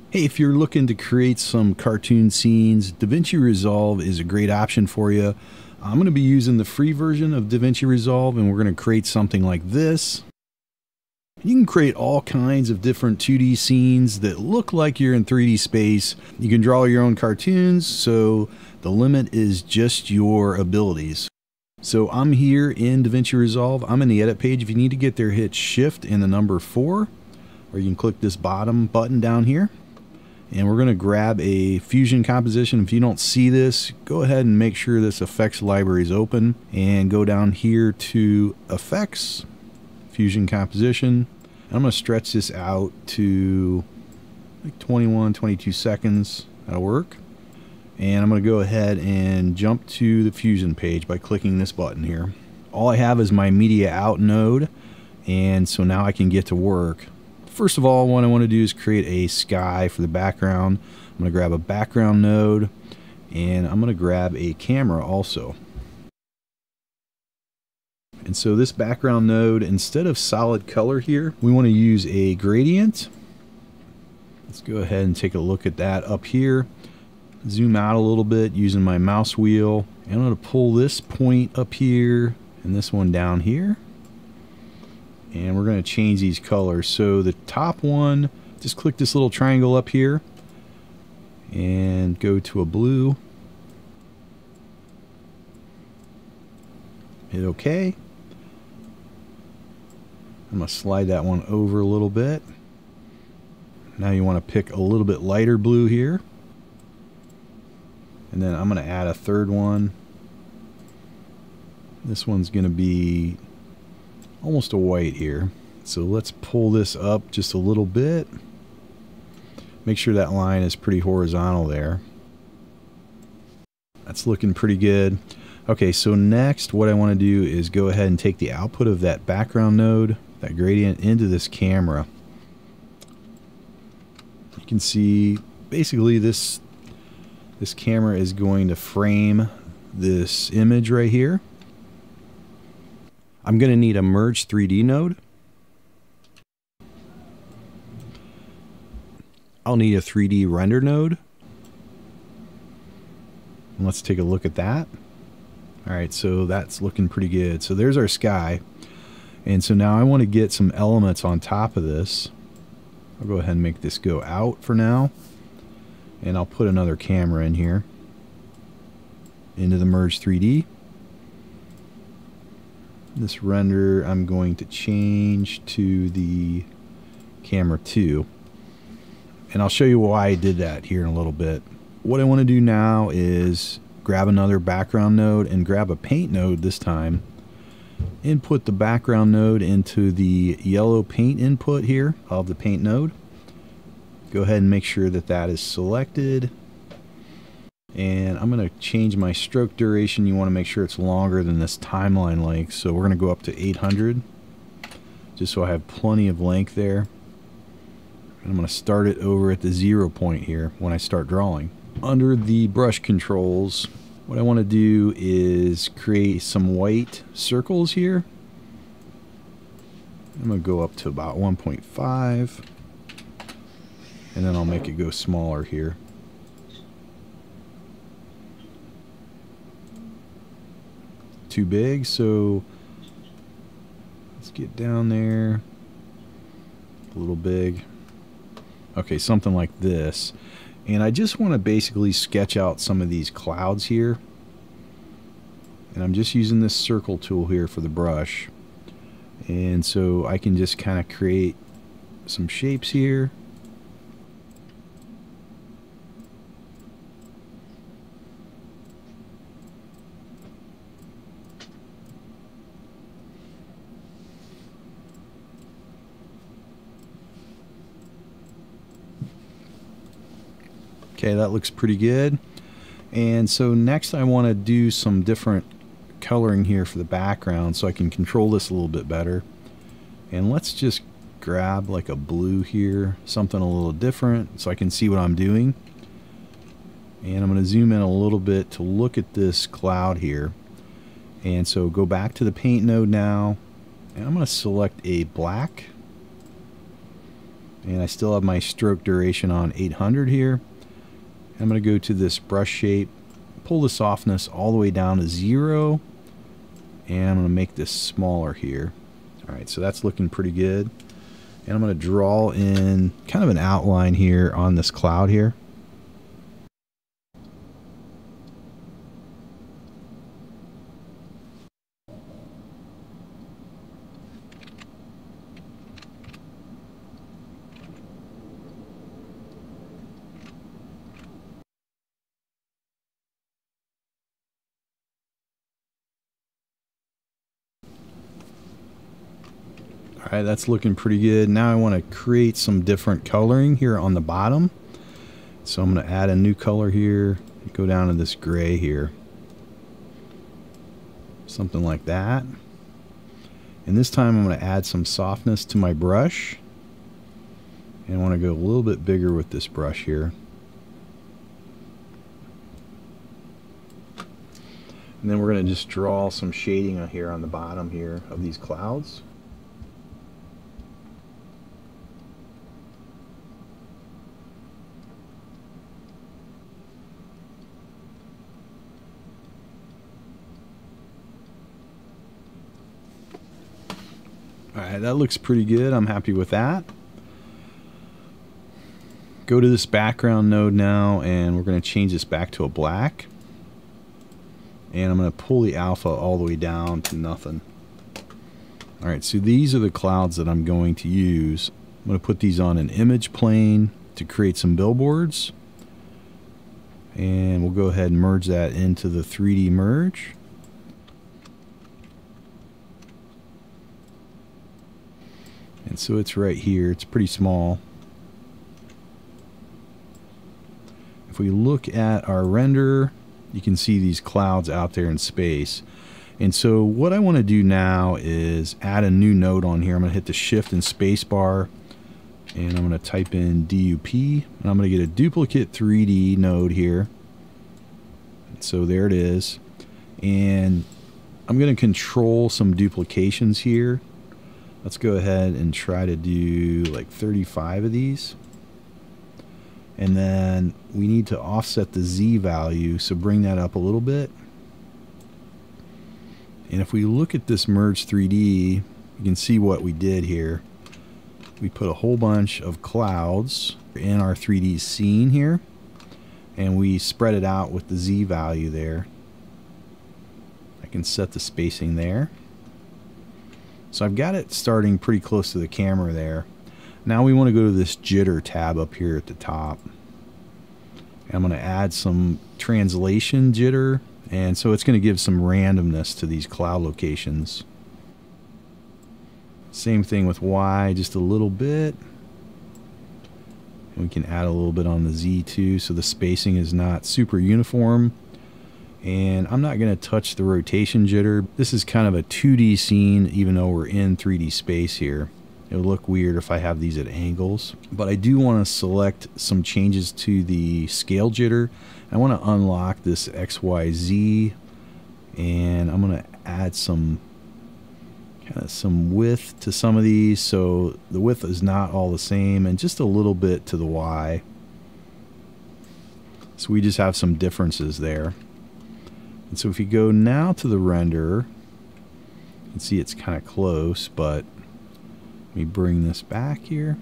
Hey, if you're looking to create some cartoon scenes, Davinci Resolve is a great option for you. I'm going to be using the free version of Davinci Resolve, and we're going to create something like this. You can create all kinds of different 2D scenes that look like you're in 3D space. You can draw your own cartoons, so the limit is just your abilities. So I'm here in Davinci Resolve. I'm in the edit page. If you need to get there, hit Shift and the number 4, or you can click this bottom button down here. And we're going to grab a fusion composition. If you don't see this, go ahead and make sure this effects library is open and go down here to effects, fusion composition. I'm going to stretch this out to like 21, 22 seconds. That'll work. And I'm going to go ahead and jump to the fusion page by clicking this button here. All I have is my media out node, and so now I can get to work. First of all, what I want to do is create a sky for the background. I'm going to grab a background node, and I'm going to grab a camera also. And so this background node, instead of solid color here, we want to use a gradient. Let's go ahead and take a look at that up here. Zoom out a little bit using my mouse wheel. And I'm going to pull this point up here and this one down here. And we're going to change these colors. So the top one, just click this little triangle up here and go to a blue. Hit OK. I'm going to slide that one over a little bit. Now you want to pick a little bit lighter blue here. And then I'm going to add a third one. This one's going to be almost a white here. So let's pull this up just a little bit. Make sure that line is pretty horizontal there. That's looking pretty good. Okay, so next what I want to do is go ahead and take the output of that background node, that gradient, into this camera. You can see basically this camera is going to frame this image right here. I'm going to need a merge 3D node. I'll need a 3D render node. And let's take a look at that. Alright, so that's looking pretty good. So there's our sky. And so now I want to get some elements on top of this. I'll go ahead and make this go out for now. And I'll put another camera in here. Into the merge 3D. This render I'm going to change to the camera 2. And I'll show you why I did that here in a little bit. What I want to do now is grab another background node and grab a paint node this time. Input the background node into the yellow paint input here of the paint node. Go ahead and make sure that that is selected. And I'm going to change my stroke duration. You want to make sure it's longer than this timeline length. So we're going to go up to 800. Just so I have plenty of length there. And I'm going to start it over at the 0 point here when I start drawing. Under the brush controls, what I want to do is create some white circles here. I'm going to go up to about 1.5. And then I'll make it go smaller here. Too big, so let's get down there. A little big. Okay, something like this. And I just want to basically sketch out some of these clouds here. And I'm just using this circle tool here for the brush. And so I can just kind of create some shapes here. Okay, that looks pretty good. And so next I want to do some different coloring here for the background so I can control this a little bit better. And let's just grab like a blue here, something a little different so I can see what I'm doing. And I'm going to zoom in a little bit to look at this cloud here. And so go back to the paint node now, and I'm going to select a black. And I still have my stroke duration on 800 here. I'm going to go to this brush shape, pull the softness all the way down to 0, and I'm going to make this smaller here. Alright, so that's looking pretty good. And I'm going to draw in kind of an outline here on this cloud here. Alright, that's looking pretty good. Now I want to create some different coloring here on the bottom. So I'm going to add a new color here, go down to this gray here. Something like that. And this time I'm going to add some softness to my brush. And I want to go a little bit bigger with this brush here. And then we're going to just draw some shading here on the bottom here of these clouds. Alright, that looks pretty good. I'm happy with that. Go to this background node now, and we're going to change this back to a black. And I'm going to pull the alpha all the way down to nothing. Alright, so these are the clouds that I'm going to use. I'm going to put these on an image plane to create some billboards. And we'll go ahead and merge that into the 3D merge. And so it's right here. It's pretty small. If we look at our render, you can see these clouds out there in space. And so what I want to do now is add a new node on here. I'm going to hit the shift and space bar, and I'm going to type in DUP, and I'm going to get a duplicate 3D node here. So there it is. And I'm going to control some duplications here. Let's go ahead and try to do like 35 of these. And then we need to offset the Z value, so bring that up a little bit. And if we look at this merge 3D, you can see what we did here. We put a whole bunch of clouds in our 3D scene here, and we spread it out with the Z value there. I can set the spacing there. So I've got it starting pretty close to the camera there. Now we want to go to this Jitter tab up here at the top. And I'm going to add some translation jitter, and so it's going to give some randomness to these cloud locations. Same thing with Y, just a little bit. And we can add a little bit on the Z too, so the spacing is not super uniform. And I'm not going to touch the rotation jitter. This is kind of a 2D scene, even though we're in 3D space here. It would look weird if I have these at angles. But I do want to select some changes to the scale jitter. I want to unlock this XYZ, and I'm going to add some width to some of these, so the width is not all the same, and just a little bit to the Y. So we just have some differences there. And so if you go now to the render, you can see it's kind of close, but let me bring this back here.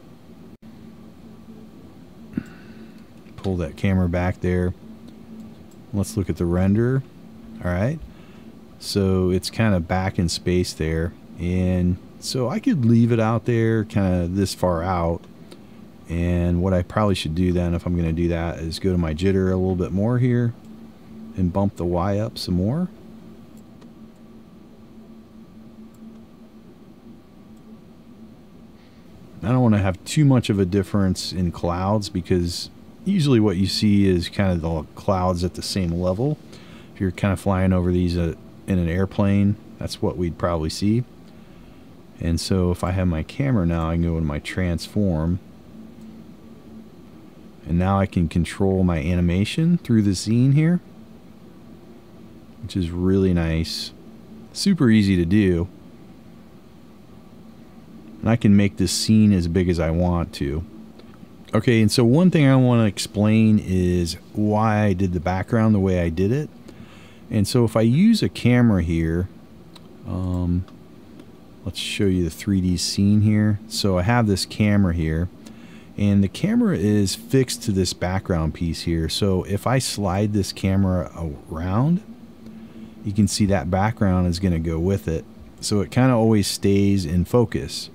Pull that camera back there. Let's look at the render. Alright. So it's kind of back in space there. And so I could leave it out there kind of this far out. And what I probably should do then, if I'm going to do that, is go to my jitter a little bit more here and bump the Y up some more. I don't want to have too much of a difference in clouds, because usually what you see is kind of the clouds at the same level. If you're kind of flying over these in an airplane, that's what we'd probably see. And so if I have my camera now, I can go into my transform, and now I can control my animation through the scene here, which is really nice. Super easy to do. and I can make this scene as big as I want to. Okay, and so one thing I want to explain is why I did the background the way I did it. And so if I use a camera here, let's show you the 3D scene here. So I have this camera here, and the camera is fixed to this background piece here. So if I slide this camera around, you can see that background is going to go with it. So it kind of always stays in focus.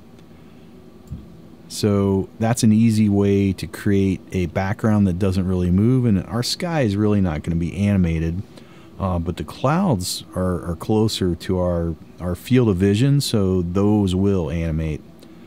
So that's an easy way to create a background that doesn't really move, and our sky is really not going to be animated, but the clouds are closer to our field of vision, so those will animate.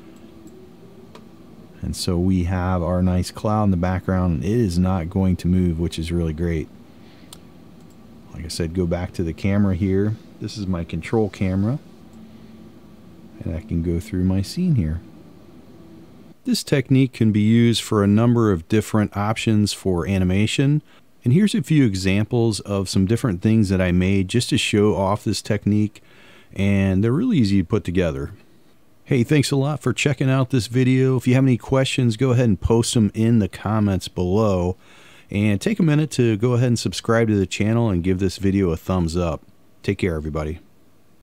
And so we have our nice cloud in the background, and it is not going to move, which is really great. Like I said, go back to the camera here. This is my control camera, and I can go through my scene here. This technique can be used for a number of different options for animation, and here's a few examples of some different things that I made just to show off this technique, and they're really easy to put together. Hey, thanks a lot for checking out this video. If you have any questions, go ahead and post them in the comments below, and take a minute to go ahead and subscribe to the channel and give this video a thumbs up. Take care, everybody.